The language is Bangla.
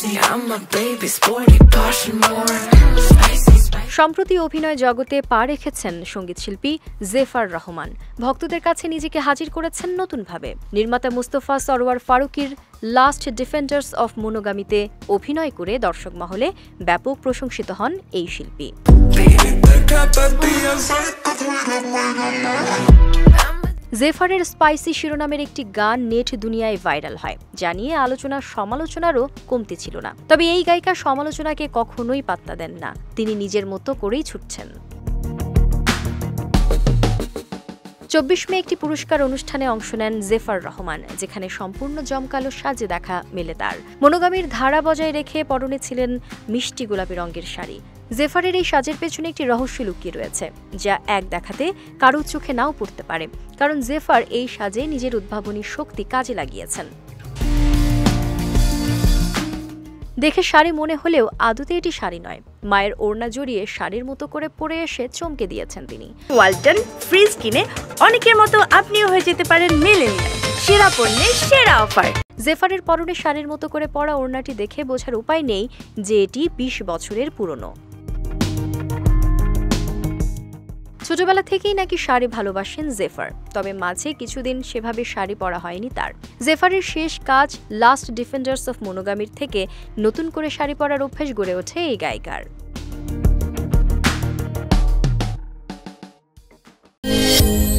সম্প্রতি অভিনয় জগতে পা রেখেছেন সঙ্গীতশিল্পী জেফার রহমান। ভক্তদের কাছে নিজেকে হাজির করেছেন নতুনভাবে। নির্মাতা মুস্তফা সরোয়ার ফারুকীর লাস্ট ডিফেন্ডার্স অফ মোনোগামিতে অভিনয় করে দর্শক মহলে ব্যাপক প্রশংসিত হন এই শিল্পী। জেফারের স্পাইসি শিরোনামের একটি গান নেট দুনিয়ায় ভাইরাল হয়, যা নিয়ে আলোচনা সমালোচনারও কমতি ছিল না। তবে এই গায়িকা সমালোচনাকে কখনোই পাত্তা দেন না, তিনি নিজের মতো করেই ছুটছেন। 24 মে একটি পুরস্কার অনুষ্ঠানে অংশ নেন জেফার রহমান, যেখানে সম্পূর্ণ জমকালো সাজে দেখা মেলে তার। মনোগামীর ধারা বজায় রেখে পরনে ছিলেন মিষ্টি গোলাপি রঙের শাড়ি। জেফারের এই সাজের পেছনে একটি রহস্য লুকিয়ে রয়েছে, যা এক দেখাতে কারো চোখে নাও পড়তে পারে, কারণ জেফার এই সাজে নিজের উদ্ভাবনী শক্তি কাজে লাগিয়েছেন। দেখে শাড়ি মনে হলেও আদতে এটি শাড়ি নয়, মায়ের ওড়না জড়িয়ে শাড়ির মতো করে পরে এসে চমকে দিয়েছেন তিনি। ওয়ালটন ফ্রিজ কিনে অনেকের মতো আপনিও হয়ে যেতে পারেন মিলেনিয়াল। সেরা পণ্যের সেরা অফার। জেফারের পরনে শাড়ির মতো করে পরা ওড়নাটি দেখে বোঝার উপায় নেই যে এটি 20 বছরের পুরনো। ছোটবেলা থেকেই নাকি শাড়ি ভালোবাসেন জেফার, তবে মাঝে কিছুদিন সেভাবে শাড়ি পরা হয়নি তার। জেফারের শেষ কাজ লাস্ট ডিফেন্ডার্স অফ মোনোগামির থেকে নতুন করে শাড়ি পরার অভ্যাস গড়ে ওঠে এই গায়িকার।